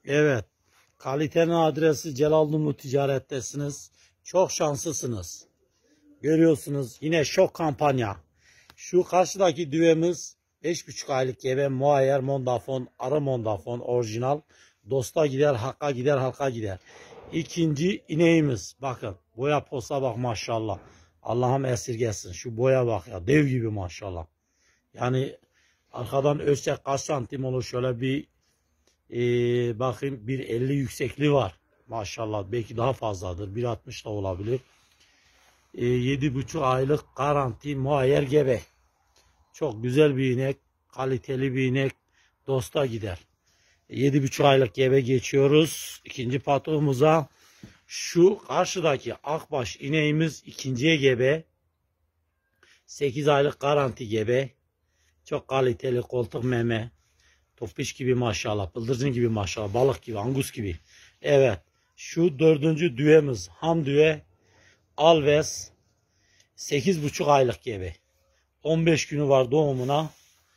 Evet. Kalitenin adresi Celal Numru Ticaret'tesiniz. Çok şanslısınız. Görüyorsunuz yine şok kampanya. Şu karşıdaki düvemiz 5,5 aylık gebe muayyer mondafon, arı mondafon orijinal. Dosta gider, hakka gider, halka gider. İkinci ineğimiz. Bakın boya posa bak maşallah. Allah'ım esirgesin. Şu boya bak ya, dev gibi maşallah. Yani arkadan ölçek kaç santim olur, şöyle bir bakayım, 1,50 yüksekliği var. Maşallah belki daha fazladır. 1,60 da olabilir. 7,5 aylık garanti muayyer gebe. Çok güzel bir inek. Kaliteli bir inek. Dosta gider. 7,5 aylık gebe geçiyoruz. İkinci patroğumuza. Şu karşıdaki akbaş ineğimiz ikinciye gebe. 8 aylık garanti gebe. Çok kaliteli koltuk meme. Topiş gibi maşallah. Bıldırcın gibi maşallah. Balık gibi. Angus gibi. Evet. Şu dördüncü düvemiz. Ham düve. Alves. 8,5 aylık gebe. 15 günü var doğumuna.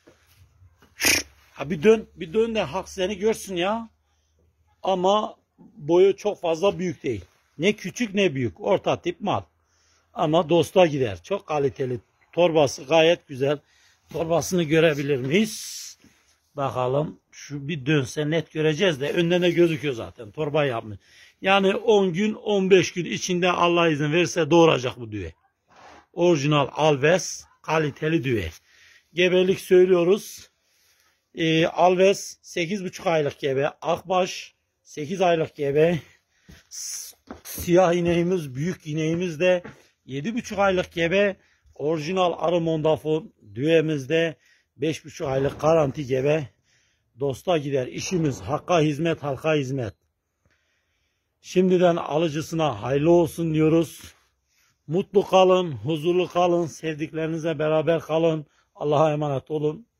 Ha bir dön. Bir dön de hak seni görsün ya. Ama boyu çok fazla büyük değil. Ne küçük ne büyük. Orta tip mal. Ama dosta gider. Çok kaliteli. Torbası gayet güzel. Torbasını görebilir miyiz? Bakalım. Şu bir dönse net göreceğiz de önden de gözüküyor zaten. Torba yapmış. Yani 10 gün 15 gün içinde Allah izin verirse doğuracak bu düve. Orijinal Alves kaliteli düve. Gebelik söylüyoruz. Alves 8,5 aylık gebe. Akbaş 8 aylık gebe. Siyah ineğimiz, büyük ineğimiz de 7,5 aylık gebe. Orijinal arı mondafon düvemizde 5,5 aylık garanti gebe. Dosta gider. İşimiz hakka hizmet, halka hizmet. Şimdiden alıcısına hayırlı olsun diyoruz. Mutlu kalın, huzurlu kalın, sevdiklerinizle beraber kalın. Allah'a emanet olun.